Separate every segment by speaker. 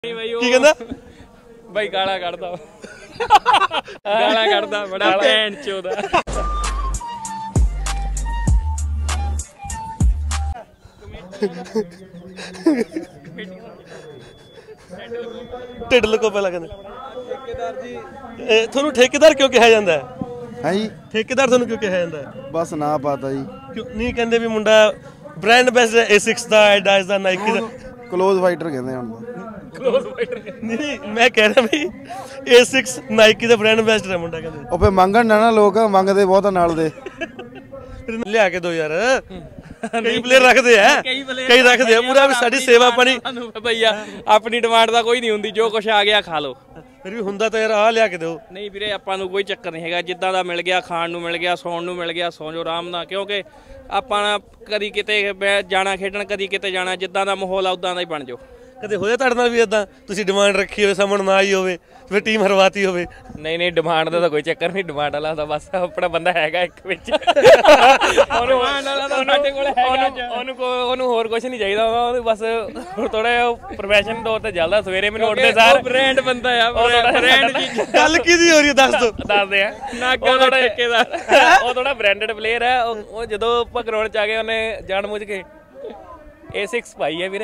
Speaker 1: की कहंदा
Speaker 2: भाई गाला कढ़दा गाला कढ़दा बड़ा भैन चोदा
Speaker 1: ढिड लको पहला कहंदे ठेकेदार जी ਤੁਹਾਨੂੰ ਠੇਕੇਦਾਰ ਕਿਉਂ ਕਿਹਾ ਜਾਂਦਾ
Speaker 3: है जी
Speaker 1: ਠੇਕੇਦਾਰ ਤੁਹਾਨੂੰ ਕਿਉਂ ਕਿਹਾ ਜਾਂਦਾ
Speaker 3: बस ना पता जी
Speaker 1: ਕਿਉਂ ਨਹੀਂ ਕਹਿੰਦੇ ਵੀ ਮੁੰਡਾ ਬ੍ਰਾਂਡ ਐਂਬੈਸਡਰ A6 ਦਾ ਐਡਾਸ ਦਾ ਨਾਈਕੀ ਦਾ
Speaker 3: क्लोज फाइटर कहते हैं
Speaker 1: नहीं मैं कह रहा भाई A6 नाइकी ਦਾ ਬ੍ਰਾਂਡ ਐਂਬੈਸਡਰ ਹੈ ਮੁੰਡਾ ਕਹਿੰਦੇ
Speaker 3: ਉਹ ਫੇ ਮੰਗਣ ਨਾ ਲੋਕ ਮੰਗਦੇ ਬਹੁਤ ਨਾਲ ਦੇ
Speaker 1: ਫਿਰ ਲਿਆ ਕੇ ਦੋ ਯਾਰ ਕਈ ਪਲੇਅਰ ਰੱਖਦੇ ਆ ਕਈ ਰੱਖਦੇ ਆ ਪੂਰਾ ਸਾਡੀ ਸੇਵਾ ਪਾਣੀ
Speaker 2: ਭਈਆ ਆਪਣੀ ਡਿਮਾਂਡ ਦਾ ਕੋਈ ਨਹੀਂ ਹੁੰਦੀ ਜੋ ਕੁਛ ਆ ਗਿਆ ਖਾ ਲਓ
Speaker 1: ਫਿਰ ਵੀ ਹੁੰਦਾ ਤਾਂ ਯਾਰ ਆ ਲਿਆ ਕੇ ਦਿਓ
Speaker 2: ਨਹੀਂ ਵੀਰੇ ਆਪਾਂ ਨੂੰ ਕੋਈ ਚੱਕਰ ਨਹੀਂ ਹੈਗਾ ਜਿੱਦਾਂ ਦਾ ਮਿਲ ਗਿਆ ਖਾਣ ਨੂੰ ਮਿਲ ਗਿਆ ਸੌਣ ਨੂੰ ਮਿਲ ਗਿਆ ਸੌਂ ਜੋ ਆਰਾਮ ਨਾਲ ਕਿਉਂਕਿ ਆਪਾਂ ਕਦੀ ਕਿਤੇ ਜਾਣਾ ਖੇਡਣ ਕਦੀ ਕਿਤੇ ਜਾਣਾ ਜਿੱਦਾਂ ਦਾ ਮਾਹੌਲ ਆ ਉਦਾਂ ਦਾ ਹੀ ਬਣ ਜਾਓ
Speaker 1: ਕਦੇ ਹੋਇਆ ਤੁਹਾਡੇ ਨਾਲ ਵੀ ਇਦਾਂ ਤੁਸੀਂ ਡਿਮਾਂਡ ਰੱਖੀ ਹੋਵੇ ਸਾਹਮਣ ਨਾ ਆਈ ਹੋਵੇ ਫਿਰ ਟੀਮ ਹਰਵਾਤੀ ਹੋਵੇ
Speaker 2: ਨਹੀਂ ਡਿਮਾਂਡ ਦਾ ਤਾਂ ਕੋਈ ਚੱਕਰ ਨਹੀਂ ਡਿਮਾਂਡ ਵਾਲਾ ਤਾਂ ਬਸ ਆਪਣਾ ਬੰਦਾ ਹੈਗਾ ਇੱਕ ਵਿੱਚ ਉਹਨੂੰ ਹੋਰ ਕੁਝ ਨਹੀਂ ਚਾਹੀਦਾ ਉਹਨੂੰ ਬਸ ਥੋੜਾ ਪ੍ਰੋਫੈਸ਼ਨ ਤੌਰ ਤੇ ਚੱਲਦਾ ਸਵੇਰੇ ਮੈਨੂੰ ਉੱਠਦੇ ਸਾਰ ਬ੍ਰਾਂਡ ਬੰਦਾ ਆ ਬ੍ਰਾਂਡ
Speaker 1: ਗੱਲ ਕਿਹਦੀ ਹੋ ਰਹੀ ਹੈ ਦੱਸ ਦੋ
Speaker 2: ਦੱਸਦੇ ਆ ਨਾਗਾ ਦਾ ਠੇਕੇਦਾਰ ਉਹ ਥੋੜਾ ਬ੍ਰਾਂਡਡ ਪਲੇਅਰ ਹੈ ਉਹ ਜਦੋਂ ਆਪਾਂ ਗਰਾਊਂਡ ਚ ਆ ਗਏ ਉਹਨੇ ਜਾਣ ਬੁੱਝ ਕੇ A6 ਪਾਈ ਹੈ ਵੀਰੇ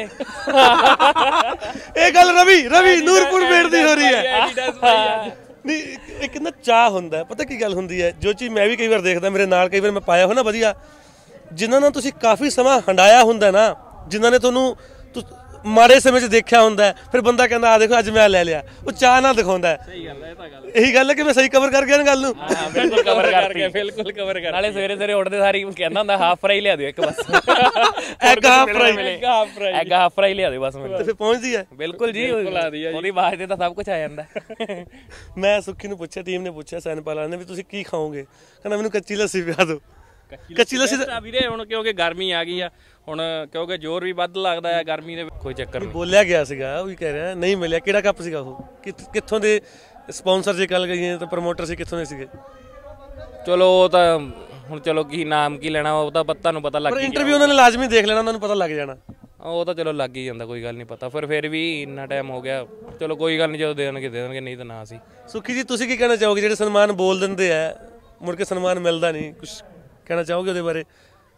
Speaker 1: ਇਹ ਗੱਲ ਰਵੀ ਨੂਰਪੁਰ ਮੇੜ ਦੀ ਹੋ ਰਹੀ ਹੈ ਨਹੀਂ ਇੱਕ ਨਾ ਚਾਹ ਹੁੰਦਾ ਪਤਾ ਕੀ ਗੱਲ ਹੁੰਦੀ ਹੈ ਜੋ ਚੀਜ਼ ਮੈਂ ਵੀ ਕਈ ਵਾਰ ਦੇਖਦਾ ਮੇਰੇ ਨਾਲ ਕਈ ਵਾਰ ਮੈਂ ਪਾਇਆ ਹੋ ਨਾ ਵਧੀਆ ਜਿਨ੍ਹਾਂ ਨਾਲ ਤੁਸੀਂ ਕਾਫੀ ਸਮਾਂ ਹੰਡਾਇਆ ਹੁੰਦਾ ਨਾ ਜਿਨ੍ਹਾਂ ਨੇ ਤੁਹਾਨੂੰ ਮਾੜੇ ਸਮੇਂ 'ਚ ਦੇਖਿਆ ਹੁੰਦਾ ਫਿਰ ਬੰਦਾ ਕਹਿੰਦਾ ਆ ਦੇਖੋ ਅੱਜ ਮੈਂ ਲੈ ਲਿਆ ਉਹ ਚਾਹ ਨਾਲ ਦਿਖਾਉਂਦਾ
Speaker 2: ਸਹੀ ਗੱਲ ਹੈ ਇਹ ਤਾਂ ਗੱਲ
Speaker 1: ਇਹੀ ਗੱਲ ਹੈ ਕਿ ਮੈਂ ਸਹੀ ਕਵਰ ਕਰ ਗਿਆ ਨਾ ਗੱਲ ਨੂੰ
Speaker 2: ਹਾਂ ਬਿਲਕੁਲ ਕਵਰ ਕਰ ਗਿਆ ਬਿਲਕੁਲ ਕਵਰ ਕਰ ਨਾਲੇ ਸਵੇਰੇ ਉੱਠਦੇ ਸਾਰੀ ਕਹਿੰਦਾ ਹੁੰਦਾ ਹਾਫ ਫਰਾਈ ਲਿਆ ਦਿਓ ਇੱਕ ਬਸ
Speaker 1: ਐਗ ਹਾਫ
Speaker 2: ਫਰਾਈ ਲਿਆ ਦਿਓ ਬਸ ਮੈਨੂੰ
Speaker 1: ਤੇ ਫਿਰ ਪਹੁੰਚਦੀ ਹੈ
Speaker 2: ਬਿਲਕੁਲ ਜੀ ਉਹਦੀ ਆਵਾਜ਼ ਤੇ ਤਾਂ ਸਭ ਕੁਝ ਆ ਜਾਂਦਾ
Speaker 1: ਮੈਂ ਸੁੱਖੀ ਨੂੰ ਪੁੱਛਿਆ ਟੀਮ ਨੇ ਪੁੱਛਿਆ ਸੈਨਪਾਲਾ ਨੇ ਵੀ ਤੁਸੀਂ ਕੀ ਖਾਓਗੇ ਕਹਿੰਦਾ ਮੈਨੂੰ ਕੱਚੀ ਲੱਸੀ ਪਿਆ ਦਿਓ ਕੱਚੀ ਲੱਸੀ ਤਾਂ
Speaker 2: ਵੀਰੇ ਹੁਣ ਕਿਉਂਕਿ ਗਰਮੀ ਆ ਗਈ ਆ ਹੁਣ ਕਿਉਂਕਿ ਜ਼ੋਰ ਵੀ ਵੱਧ ਲੱਗਦਾ ਹੈ ਗਰਮੀ ਦੇ ਕੋਈ ਚੱਕਰ ਨਹੀਂ
Speaker 1: ਬੋਲਿਆ ਗਿਆ ਸੀਗਾ ਉਹ ਵੀ ਕਹਿ ਰਿਹਾ ਨਹੀਂ ਮਿਲਿਆ ਕਿਹੜਾ ਕੱਪ ਸੀਗਾ ਉਹ ਕਿੱਥੋਂ ਦੇ ਸਪਾਂਸਰ ਜੇ ਗੱਲ ਗਈ ਤਾਂ ਪ੍ਰਮੋਟਰ ਸੀ ਕਿੱਥੋਂ ਦੇ ਸੀਗੇ
Speaker 2: ਚਲੋ ਉਹ ਤਾਂ ਹੁਣ ਚਲੋ ਕੀ ਨਾਮ ਕੀ ਲੈਣਾ ਉਹ ਤਾਂ ਤੁਹਾਨੂੰ ਪਤਾ ਲੱਗ
Speaker 1: ਗਿਆ ਇੰਟਰਵਿਊ ਉਹਨਾਂ ਨੇ ਲਾਜ਼ਮੀ ਦੇਖ ਲੈਣਾ ਉਹਨਾਂ ਨੂੰ ਪਤਾ ਲੱਗ ਜਾਣਾ
Speaker 2: ਉਹ ਤਾਂ ਚਲੋ ਲੱਗ ਹੀ ਜਾਂਦਾ ਕੋਈ ਗੱਲ ਨਹੀਂ ਪਤਾ ਫਿਰ ਵੀ ਇੰਨਾ ਟਾਈਮ ਹੋ ਗਿਆ ਚਲੋ ਕੋਈ ਗੱਲ ਨਹੀਂ ਜਦੋਂ ਦੇ ਦੇਣਗੇ ਨਹੀਂ ਤਾਂ ਨਾ ਸੀ
Speaker 1: ਸੁੱਖੀ ਜੀ ਤੁਸੀਂ ਕੀ ਕਹਿਣਾ ਚਾਹੋਗੇ ਜਿਹੜੇ ਸਨਮਾਨ ਬੋਲ ਦਿੰਦੇ ਆ ਮੁੜ ਕੇ ਸਨਮਾਨ ਮਿਲਦਾ ਨਹੀਂ ਕੁਝ ਕਹਿਣਾ ਚਾਹੋਗੇ ਉਹਦੇ ਬਾਰੇ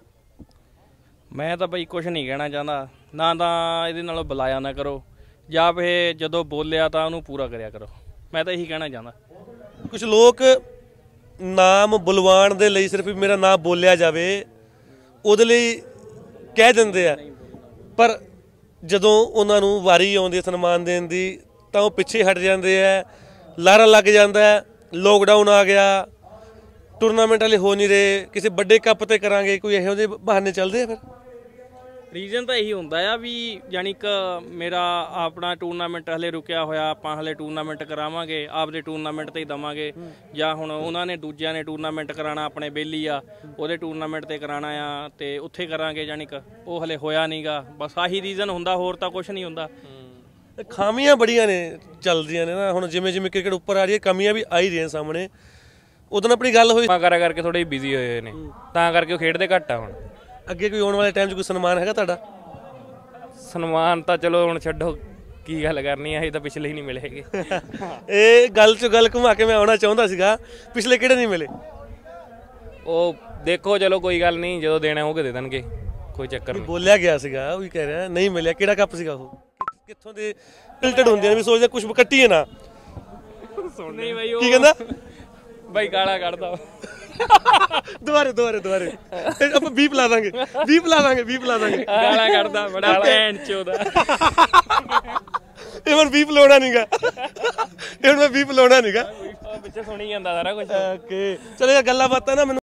Speaker 2: ਮੈਂ ਤਾਂ ਬਈ ਕੁਝ ਨਹੀਂ ਕਹਿਣਾ ਚਾਹੁੰਦਾ ਨਾ ਤਾਂ ਇਹਦੇ ਨਾਲੋਂ ਬੁਲਾਇਆ ਨਾ ਕਰੋ ਜਾਂ ਫਿਰ ਜਦੋਂ ਬੋਲਿਆ ਤਾਂ ਉਹਨੂੰ ਪੂਰਾ ਕਰਿਆ ਕਰੋ ਮੈਂ ਤਾਂ ਇਹੀ ਕਹਿਣਾ ਚਾਹੁੰਦਾ
Speaker 1: ਕੁਝ ਲੋਕ ਨਾਮ ਬੁਲਵਾਉਣ ਦੇ ਲਈ ਸਿਰਫ ਮੇਰਾ ਨਾਮ ਬੋਲਿਆ ਜਾਵੇ ਉਹਦੇ ਲਈ ਕਹਿ ਦਿੰਦੇ ਆ ਪਰ ਜਦੋਂ ਉਹਨਾਂ ਨੂੰ ਵਾਰੀ ਆਉਂਦੀ ਹੈ ਸਨਮਾਨ ਦੇਣ ਦੀ ਤਾਂ ਉਹ ਪਿੱਛੇ ਹਟ ਜਾਂਦੇ ਆ ਲਾਰਾ ਲੱਗ ਜਾਂਦਾ ਲੋਕਡਾਊਨ ਆ ਗਿਆ ਟੂਰਨਾਮੈਂਟ ਵਾਲੇ ਹੋ ਨਹੀਂ ਰਹੇ ਕਿਸੇ ਵੱਡੇ ਕੱਪ ਤੇ ਕਰਾਂਗੇ ਕੋਈ ਇਹੋ ਜਿਹੇ ਬਹਾਨੇ ਚੱਲਦੇ ਆ ਫਿਰ
Speaker 2: ਰੀਜ਼ਨ ਤਾਂ ਇਹੀ ਹੁੰਦਾ ਆ ਵੀ ਯਾਨੀ ਕਿ ਮੇਰਾ ਆਪਣਾ ਟੂਰਨਾਮੈਂਟ ਹਲੇ ਰੁਕਿਆ ਹੋਇਆ ਆਪਾਂ ਹਲੇ ਟੂਰਨਾਮੈਂਟ ਕਰਾਵਾਂਗੇ ਆਪਦੇ ਟੂਰਨਾਮੈਂਟ ਤੇ ਹੀ ਦਵਾਂਗੇ ਜਾਂ ਹੁਣ ਉਹਨਾਂ ਨੇ ਦੂਜਿਆਂ ਨੇ ਟੂਰਨਾਮੈਂਟ ਕਰਾਉਣਾ ਆਪਣੇ ਬੇਲੀ ਆ ਉਹਦੇ ਟੂਰਨਾਮੈਂਟ ਤੇ ਕਰਾਉਣਾ ਆ ਤੇ ਉੱਥੇ ਕਰਾਂਗੇ ਯਾਨੀ ਕਿ ਉਹ ਹਲੇ ਹੋਇਆ ਨਹੀਂਗਾ ਬਸ ਆਹੀ ਰੀਜ਼ਨ ਹੁੰਦਾ ਹੋਰ ਤਾਂ ਕੁਝ ਨਹੀਂ ਹੁੰਦਾ
Speaker 1: ਖਾਮੀਆਂ ਬੜੀਆਂ ਨੇ ਚੱਲਦੀਆਂ ਨੇ ਨਾ ਹੁਣ ਜਿਵੇਂ ਕ੍ਰਿਕਟ ਉੱਪਰ ਆ ਰਹੀ ਹੈ ਕਮੀਆਂ ਵੀ ਆ ਹੀ ਰਹੀਆਂ ਸਾਹਮਣੇ ਉਦੋਂ ਆਪਣੀ ਗੱਲ ਹੋਈ
Speaker 2: ਕਰਕੇ ਥੋੜੇ ਬਿਜ਼ੀ ਹੋਏ ਨੇ ਤਾਂ ਕਰਕੇ ਉਹ ਖੇਡਦੇ ਘੱਟ ਆ ਹੁਣ
Speaker 1: ਅੱਗੇ ਕੋਈ ਆਉਣ ਵਾਲੇ ਟਾਈਮ 'ਚ ਕੋਈ ਸਨਮਾਨ ਹੈਗਾ ਤੁਹਾਡਾ
Speaker 2: ਸਨਮਾਨ ਤਾਂ ਚਲੋ ਹੁਣ ਛੱਡੋ ਕੀ ਗੱਲ ਕਰਨੀ ਆ ਇਹ ਤਾਂ ਪਿਛਲੇ ਹੀ ਨਹੀਂ ਮਿਲੇ ਹੈਗੇ
Speaker 1: ਇਹ ਗੱਲ 'ਚ ਗੱਲ ਘੁਮਾ ਕੇ ਮੈਂ ਆਉਣਾ ਚਾਹੁੰਦਾ ਸੀਗਾ ਪਿਛਲੇ ਕਿਹੜੇ ਨਹੀਂ ਮਿਲੇ
Speaker 2: ਉਹ ਦੇਖੋ ਚਲੋ ਕੋਈ ਗੱਲ ਨਹੀਂ ਜਦੋਂ ਦੇਣਾ ਹੋਊਗਾ ਦੇ ਦੇਣਗੇ ਕੋਈ ਚੱਕਰ ਨਹੀਂ
Speaker 1: ਬੋਲਿਆ ਗਿਆ ਸੀਗਾ ਉਹ ਵੀ ਕਹਿ ਰਿਹਾ ਨਹੀਂ ਮਿਲਿਆ ਕਿਹੜਾ ਕੱਪ ਸੀਗਾ ਉਹ ਕਿੱਥੋਂ ਦੇ ਫਿਲਟਰਡ ਹੁੰਦੇ ਨੇ ਵੀ ਸੋਚਦੇ ਕੁਝ ਕੱਟੀਏ ਨਾ
Speaker 2: ਨਹੀਂ ਬਾਈ ਉਹ
Speaker 1: ਕੀ ਕਹਿੰਦਾ
Speaker 2: ਬਾਈ ਗਾਲਾਂ ਕੱਢਦਾ
Speaker 1: ਦੁਬਾਰੇ ਆਪਾਂ ਬੀਪ ਲਾ ਦਾਂਗੇ
Speaker 2: ਗਾਲਾਂ ਕੱਢਦਾ ਬੜਾ ਭੈਣ ਚੋਦਾ
Speaker 1: ਇਹ ਹੁਣ ਬੀਪ ਲਾਉਣਾ ਨਹੀਂਗਾ ਪਿੱਛੇ
Speaker 2: ਸੁਣੀ ਜਾਂਦਾ ਸਾਰਾ ਕੁਝ
Speaker 1: ਓਕੇ ਚਲੋ ਇਹ ਗੱਲਾਂ ਬਾਤਾਂ ਨਾ ਮੈਨੂੰ